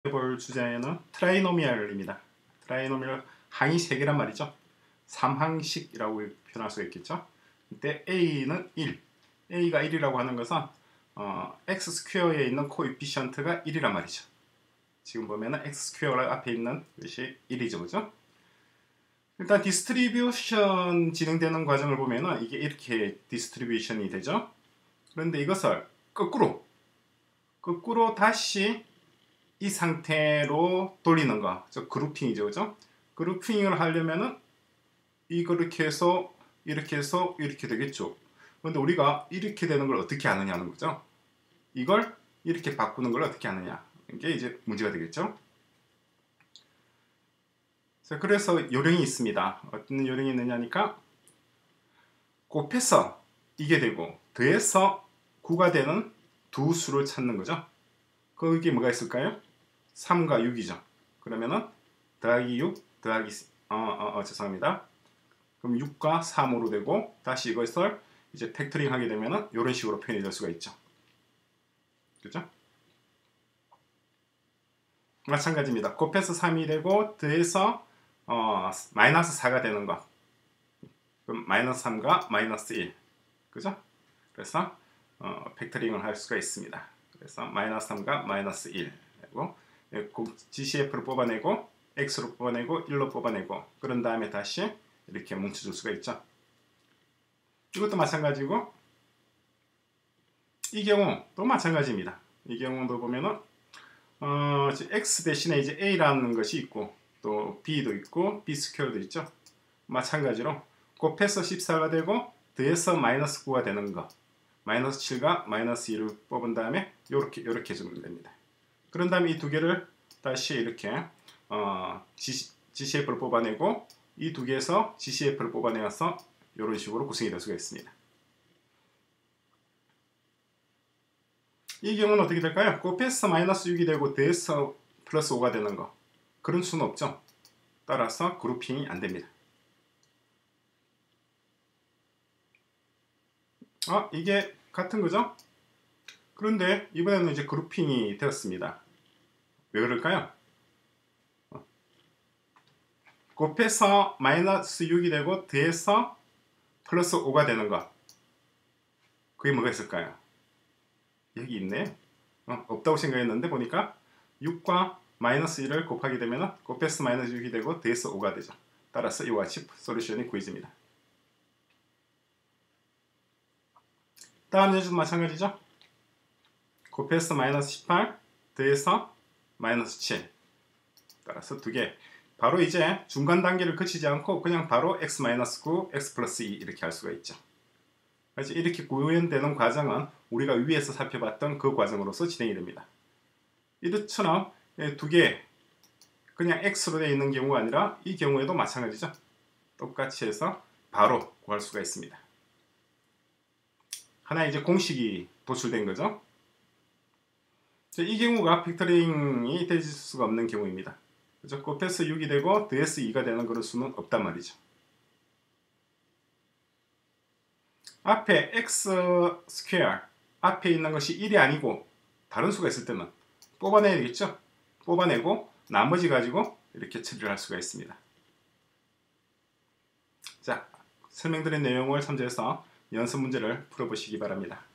볼 주제는 트라이노미얼입니다. 트라이노미얼 항이 3개란 말이죠. 3항식이라고 표현할 수 있겠죠. 이때 a는 1, a가 1이라고 하는 것은 x 스퀘어에 있는 코에피션트가 1이란 말이죠. 지금 보면은 x 스퀘어 앞에 있는 것이 1이죠, 그죠? 일단 디스트리뷰션 진행되는 과정을 보면은 이게 이렇게 디스트리뷰션이 되죠. 그런데 이것을 거꾸로 다시 이 상태로 돌리는 거, 저 그룹핑이죠, 그죠? 그룹핑을 하려면은 이렇게 해서 이렇게 되겠죠. 그런데 우리가 이렇게 되는 걸 어떻게 아느냐는 거죠. 이걸 이렇게 바꾸는 걸 어떻게 아느냐, 이게 이제 문제가 되겠죠. 자, 그래서 요령이 있습니다. 어떤 요령이 있느냐니까 곱해서 이게 되고 더해서 9가 되는 두 수를 찾는 거죠. 거기에 뭐가 있을까요? 3과 6이죠. 그러면은 더하기 6 더하기 죄송합니다. 그럼 6과 3으로 되고 다시 이것을 이제 팩터링 하게 되면은 이런 식으로 표현이 될 수가 있죠. 그죠? 마찬가지입니다. 곱해서 3이 되고 더해서 마이너스 4가 되는 것. 그럼 마이너스 3과 마이너스 1. 그죠? 그래서 팩터링을 할 수가 있습니다. 그래서 마이너스 3과 마이너스 1 그리고 GCF를 뽑아내고 X로 뽑아내고 1로 뽑아내고 그런 다음에 다시 이렇게 뭉쳐줄 수가 있죠. 이것도 마찬가지고 이 경우 또 마찬가지입니다. 이 경우도 보면은 X 대신에 이제 A라는 것이 있고 또 B도 있고 B 스퀘어도 있죠. 마찬가지로 곱해서 14가 되고 더해서 마이너스 9가 되는 거, 마이너스 7과 마이너스 2를 뽑은 다음에 요렇게 해주면 됩니다. 그런 다음에 이 두 개를 다시 이렇게 GCF를 뽑아내고 이 두 개에서 GCF를 뽑아내서 이런 식으로 구성이 될 수가 있습니다. 이 경우는 어떻게 될까요? 곱해서 마이너스 6이 되고 더해서 플러스 5가 되는 거, 그런 수는 없죠. 따라서 그룹핑이 안 됩니다. 이게 같은 거죠? 그런데 이번에는 이제 그룹핑이 되었습니다. 왜 그럴까요? 곱해서 마이너스 6이 되고 더해서 플러스 5가 되는 것, 그게 뭐가 있을까요? 여기 있네요. 없다고 생각했는데 보니까 6과 마이너스 1을 곱하게 되면 곱해서 마이너스 6이 되고 더해서 5가 되죠. 따라서 이와 같이 솔루션이 구해집니다. 다음 예제도 마찬가지죠. 곱해서 마이너스 18 더해서 마이너스 7 따라서 두 개. 바로 이제 중간 단계를 거치지 않고 그냥 바로 x-9, x 플러스 2 이렇게 할 수가 있죠. 그래서 이렇게 구현되는 과정은 우리가 위에서 살펴봤던 그 과정으로서 진행이 됩니다. 이것처럼 두 개 그냥 x로 되어 있는 경우가 아니라 이 경우에도 마찬가지죠. 똑같이 해서 바로 구할 수가 있습니다. 하나의 이제 공식이 도출된 거죠. 이 경우가 팩터링이 될 수가 없는 경우입니다. 그죠? 곱해서 6이 되고 더해서 2가 되는 그런 수는 없단 말이죠. 앞에 x 스퀘어 앞에 있는 것이 1이 아니고 다른 수가 있을 때는 뽑아내야 되겠죠. 뽑아내고 나머지 가지고 이렇게 처리를 할 수가 있습니다. 자, 설명드린 내용을 참조해서 연습 문제를 풀어보시기 바랍니다.